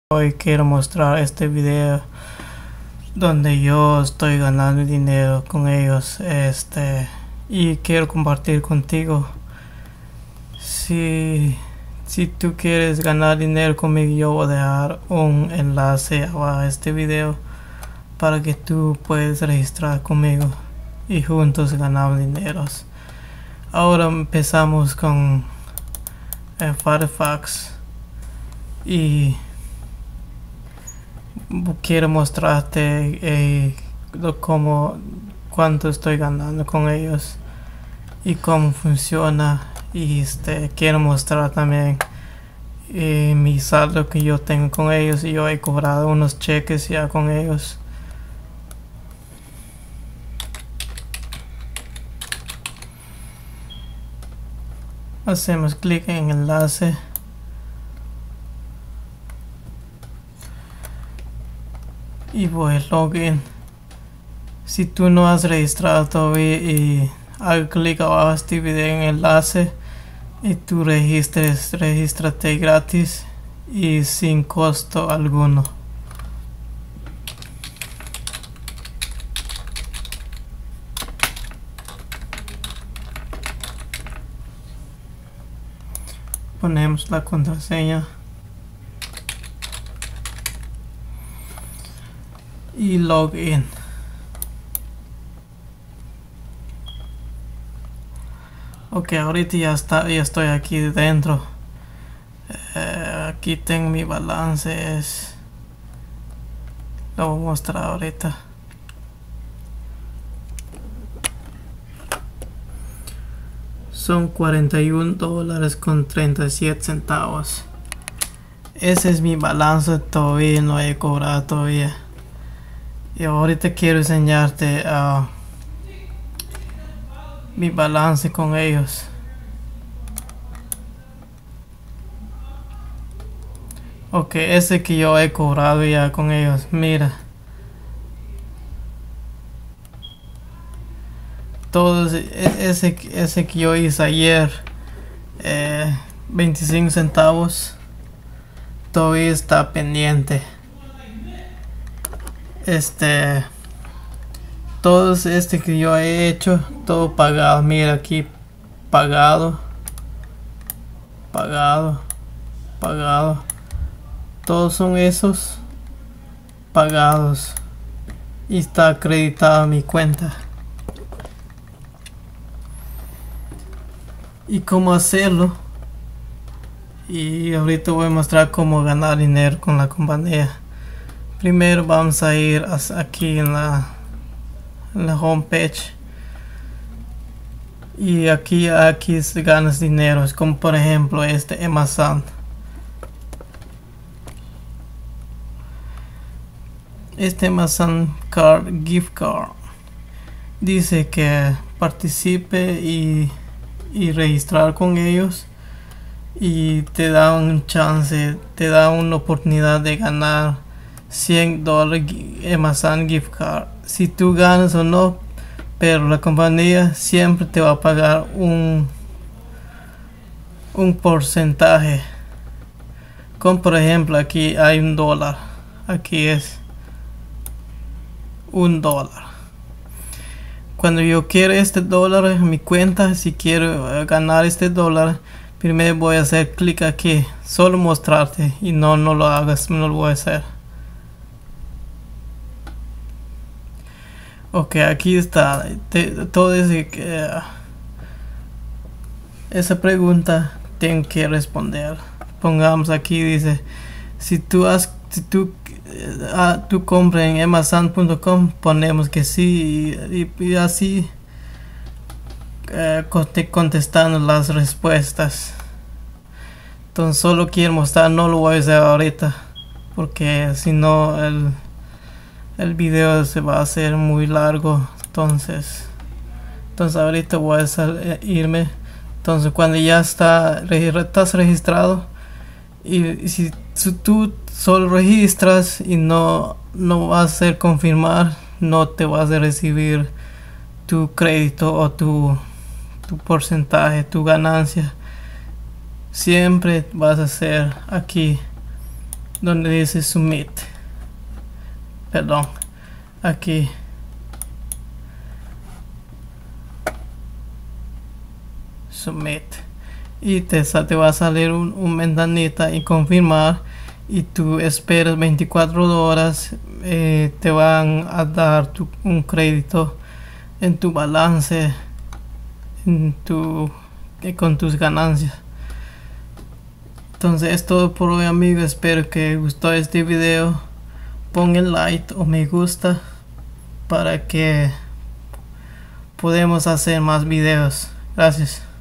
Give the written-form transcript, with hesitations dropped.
Hoy quiero mostrar este video donde yo estoy ganando dinero con ellos, y quiero compartir contigo. Si tú quieres ganar dinero conmigo, yo voy a dejar un enlace abajo a este video para que tú puedas registrar conmigo y juntos ganamos dinero. Ahora empezamos con Firefox y quiero mostrarte cuánto estoy ganando con ellos y cómo funciona, y quiero mostrar también mi saldo que yo tengo con ellos. Y yo he cobrado unos cheques ya con ellos. Hacemos clic en el enlace y voy a login. Si tú no has registrado todavía, y haga clic abajo de este video en el enlace y tú regístrate gratis y sin costo alguno. Ponemos la contraseña y login. Ok, ahorita ya estoy aquí dentro. Aquí tengo mi balance. Lo voy a mostrar ahorita. Son $41 con 37 centavos. Ese es mi balance. Todavía no he cobrado todavía. Y ahorita quiero enseñarte mi balance con ellos. Ok, ese que yo he cobrado ya con ellos, mira. Todos, ese que yo hice ayer, 25 centavos, todavía está pendiente. Todos que yo he hecho, todo pagado. Mira aquí, pagado. Todos son esos pagados y está acreditado a mi cuenta. Y cómo hacerlo, y ahorita voy a mostrar cómo ganar dinero con la compañía. Primero vamos a ir aquí en la homepage, y aquí ganas dinero, como por ejemplo Amazon. Amazon gift card dice que participe y registrar con ellos, y te da un chance, te da una oportunidad de ganar $100 Amazon gift card. Si tú ganas o no, pero la compañía siempre te va a pagar un porcentaje. Como por ejemplo aquí hay $1, aquí es $1. Cuando yo quiero $1 en mi cuenta, si quiero ganar $1, primero voy a hacer clic aquí, solo mostrarte, y no lo hagas, no lo voy a hacer. Ok, aquí está todo esa pregunta tengo que responder. Pongamos aquí, dice, si tú compras en amazon.com, ponemos que sí, y así contestando las respuestas. Entonces solo quiero mostrar, no lo voy a hacer ahorita porque si no el video se va a hacer muy largo. Entonces ahorita voy a irme. Entonces cuando ya estás registrado, y si tú solo registras y no vas a hacer confirmar, no te vas a recibir tu crédito o tu porcentaje, tu ganancia. Siempre vas a hacer aquí donde dice submit, perdón, aquí submit, y te va a salir un ventanita y confirmar, y tú esperas 24 horas. Te van a dar un crédito en tu balance, con tus ganancias. Entonces es todo por hoy, amigos. Espero que gustó este video. Pongan like o me gusta para que podamos hacer más videos. Gracias.